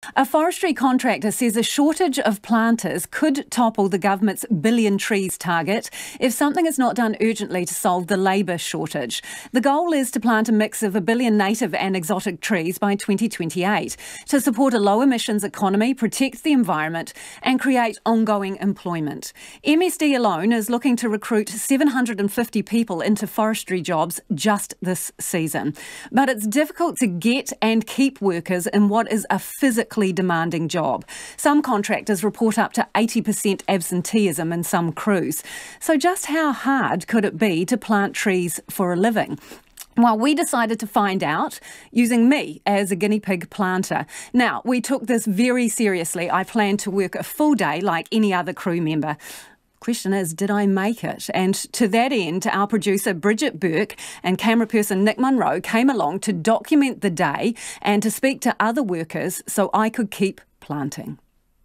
A forestry contractor says a shortage of planters could topple the government's billion trees target if something is not done urgently to solve the labour shortage. The goal is to plant a mix of 1 billion native and exotic trees by 2028 to support a low-emissions economy, protect the environment and create ongoing employment. MSD alone is looking to recruit 750 people into forestry jobs just this season. But it's difficult to get and keep workers in what is a physically demanding job. Some contractors report up to 80% absenteeism in some crews. So just how hard could it be to plant trees for a living? Well, we decided to find out using me as a guinea pig planter. Now, we took this very seriously. I planned to work a full day like any other crew member. Question is, did I make it? And to that end, our producer Bridget Burke and camera person Nick Munro came along to document the day and to speak to other workers so I could keep planting.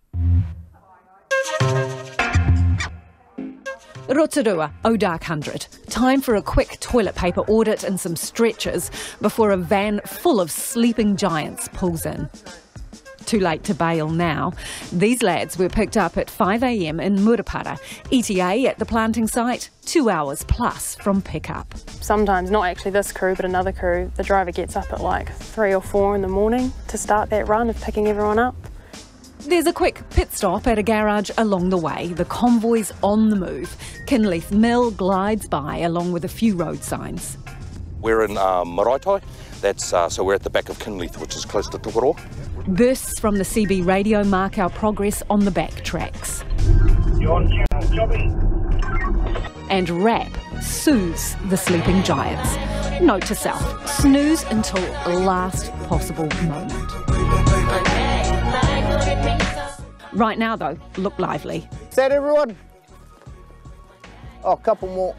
Rotorua, Odark 100. Time for a quick toilet paper audit and some stretchers before a van full of sleeping giants pulls in. Too late to bail now. These lads were picked up at 5 a.m. in Murupara. ETA at the planting site, 2 hours plus from pickup. Sometimes, not actually this crew, but another crew, the driver gets up at like 3 or 4 in the morning to start that run of picking everyone up. There's a quick pit stop at a garage along the way. The convoy's on the move. Kinleith Mill glides by along with a few road signs. We're in Maraitai. So we're at the back of Kinleith, which is close to Tokoroa. Bursts from the CB radio mark our progress on the back tracks. You're on cue, Jobby. And rap soothes the sleeping giants. Note to self, snooze until last possible moment. Right now though, look lively. Is that everyone? Oh, a couple more.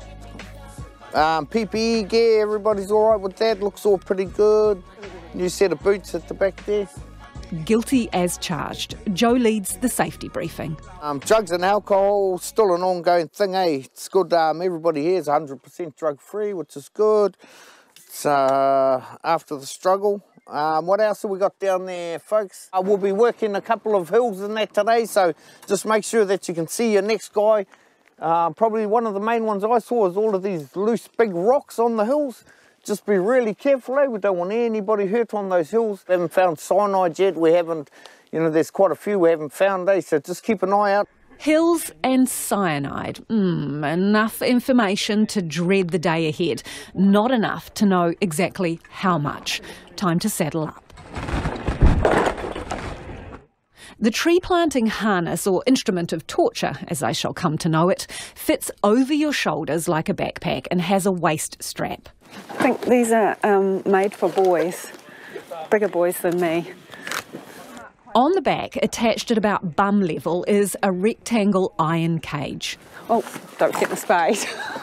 PPE gear, everybody's all right with that, looks all pretty good. New set of boots at the back there. Guilty as charged. Joe leads the safety briefing. Drugs and alcohol, still an ongoing thing, eh? It's good, everybody here is 100% drug-free, which is good. It's after the struggle. What else have we got down there, folks? We'll be working a couple of hills in that today, so just make sure that you can see your next guy. Probably one of the main ones I saw is all of these loose big rocks on the hills. Just be really careful, eh? We don't want anybody hurt on those hills. We haven't found cyanide yet. We haven't, there's quite a few we haven't found, eh? So just keep an eye out. Hills and cyanide. Enough information to dread the day ahead. Not enough to know exactly how much. Time to saddle up. The tree planting harness, or instrument of torture, as I shall come to know it, fits over your shoulders like a backpack and has a waist strap. I think these are made for boys, bigger boys than me. On the back, attached at about bum level, is a rectangle iron cage. Oh, don't get the spade.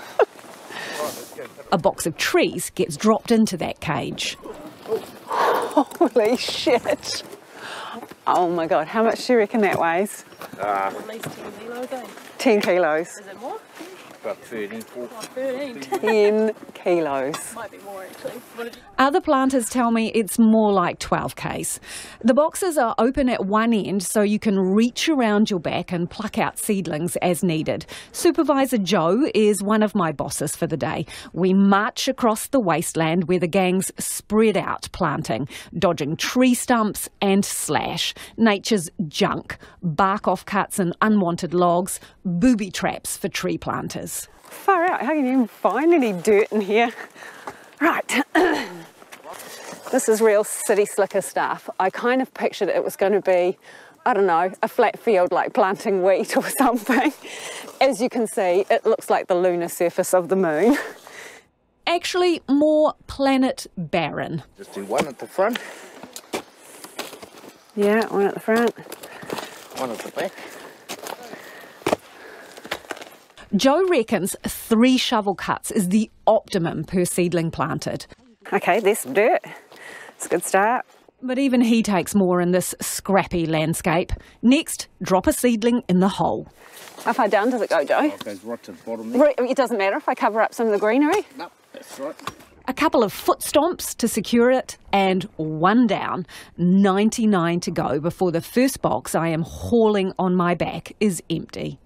A box of trees gets dropped into that cage. Holy shit. Oh my God, how much do you reckon that weighs? At least 10 kilos, eh? 10 kilos. Is it more? About 13, 13. 10 kilos. Might be more actually. Other planters tell me it's more like 12 k's. The boxes are open at one end so you can reach around your back and pluck out seedlings as needed. Supervisor Joe is one of my bosses for the day. We march across the wasteland where the gang's spread out planting, dodging tree stumps and slash, nature's junk, bark offcuts and unwanted logs, booby traps for tree planters. Far out, how can you even find any dirt in here? Right. This is real city slicker stuff. I kind of pictured it was going to be, I don't know, a flat field like planting wheat or something. As you can see, it looks like the lunar surface of the moon. Actually, more planet barren. Just do one at the front. Yeah, one at the front. One at the back. Joe reckons 3 shovel cuts is the optimum per seedling planted. Okay, there's some dirt. It's a good start. But even he takes more in this scrappy landscape. Next, drop a seedling in the hole. How far down does it go, Joe? It goes right to the bottom there. It doesn't matter if I cover up some of the greenery? No, that's right. A couple of foot stomps to secure it, and one down, 99 to go before the first box I am hauling on my back is empty.